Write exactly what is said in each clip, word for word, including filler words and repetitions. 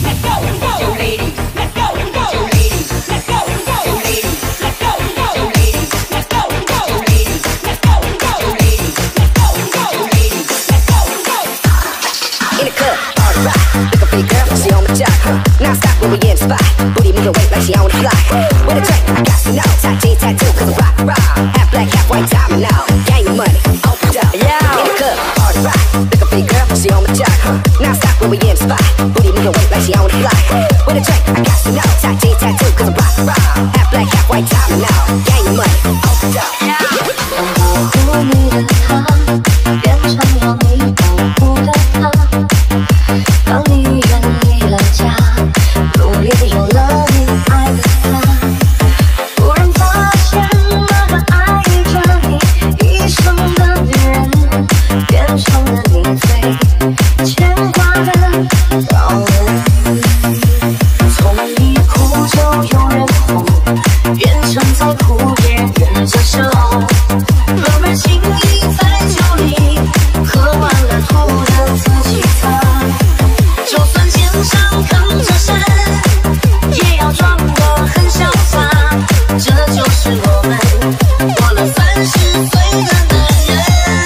When we in the spot, booty moving weight like she on the fly. With a drink, I got some notes. Hot tea tattoo, cause I'm rock, rock. Half black, half white, diamond out. Gang of money, opened up. Yeah. In the club, party rock. Look a big girl, she on the jock. Now stop when we in the spot. Booty moving weight like she on the fly. With a drink, I got some notes. Hot tea tattoo, cause I'm rock, rock. Half black, half white, diamond out. Gang of money, opened up. Yeah. 当保护你的他，变成要你保护的他。当你远离了家。 努力有了你爱的他，突然发现那个爱着你一生的女人，变成了你最牵挂的老人。从你哭就有人哄，变成在哭别人着笑，哥们轻易在酒里喝完了吐的自己擦，就算肩上扛着山。 也要装得很潇洒，这就是我们过了三十岁的男人。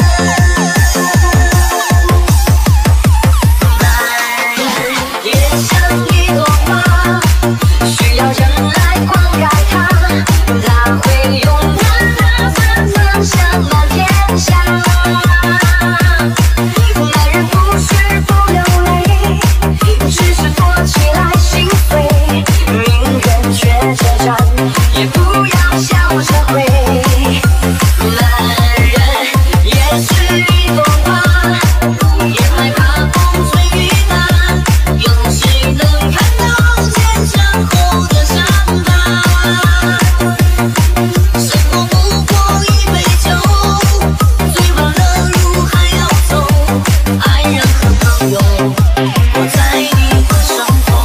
男人也像一朵花，需要人来灌溉它，它会永远的芬芳向满天下。男人不是不流泪，只是躲起来心碎。 宁愿学着站，也不要笑着回。男人也是一朵花，也害怕风吹雨打。有谁能看到坚强后的伤疤？生活不过一杯酒，醉完了路还要走。爱人和朋友，我在你的身后。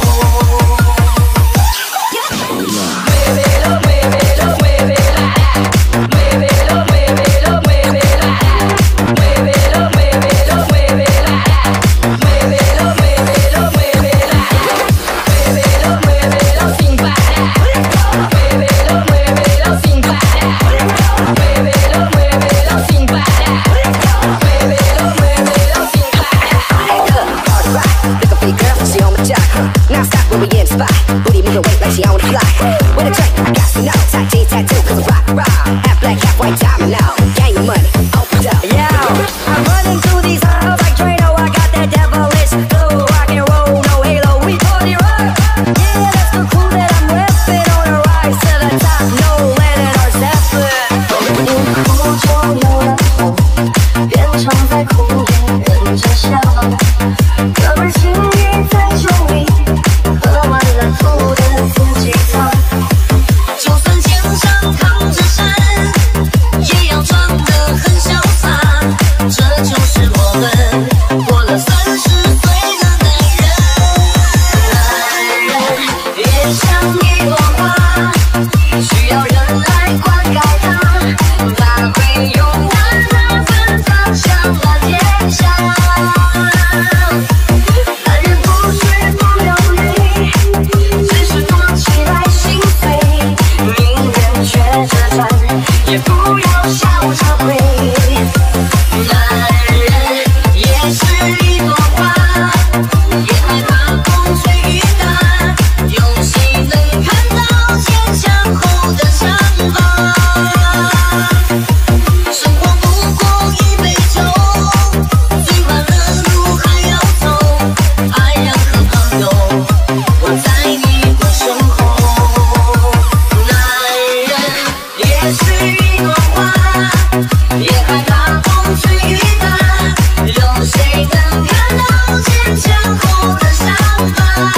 Now stop when we in the spot. Booty moving weight like she on the fly. With a drink, I got some notes. Hot tea tattoo, cause I'm rock, rock. Half black, half white, diamond out. Gang of money, opened up. Yeah, I'm running through these halls like Drano. I got that devilish flow. Rock and roll, no halo, we party rock. Yeah, that's the crew that I'm repping. On a rise to the top, no Lennon or Zeppelin. 一哭就有人哄，变成在哭也忍着笑。哥们轻易在酒里。 喝完了吐的自己擦，就算肩上扛着山，也要装得很潇洒。这就是我们过了三十岁的男人。男人也像一朵花，需要人来灌溉它，它会永远的芬芳向满天下。 也不要笑着回，男人也是一朵花，也害怕风吹雨打。有谁能看到坚强后的伤疤？生活不过一杯酒，醉完了路还要走。爱人和朋友，我在你的身后。男人也是。 一朵花，也害怕风吹雨打。有谁能看到坚强后的伤疤？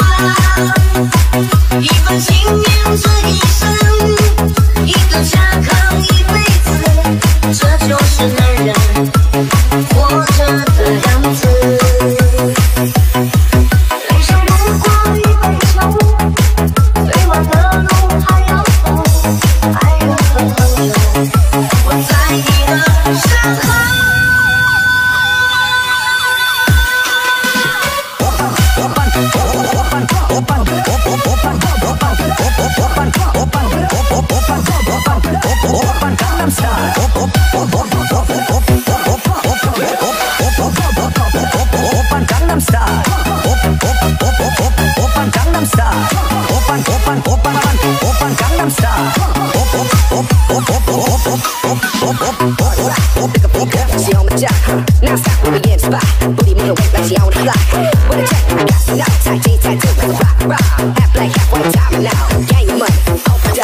一份信念这一生，一个家扛一辈子，这就是男人活着的样子。人生不过一杯 party rock. Pick up, pick up, she on the job. Now stop when we in the spot. Booty moving weight like she on the block. With a check, I got some notes. Tight T tattoo, cause I rock, rock. Half black, half white, diamond now. Gang your money, open up.